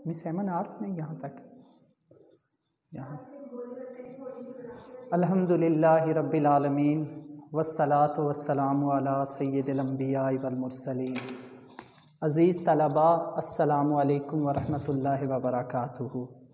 Miss एमन आ रही नहीं यहाँ तक? यहाँ अल्हम्दुलिल्लाहि रब्बिल आलमीन वस्सलातु वस्सलामु अला सय्यिदिल अंबिया वल मुरसलीन। अज़ीज़ तलबा, अस्सलामु अलैकुम व रहमतुल्लाहि व बरकातुहू।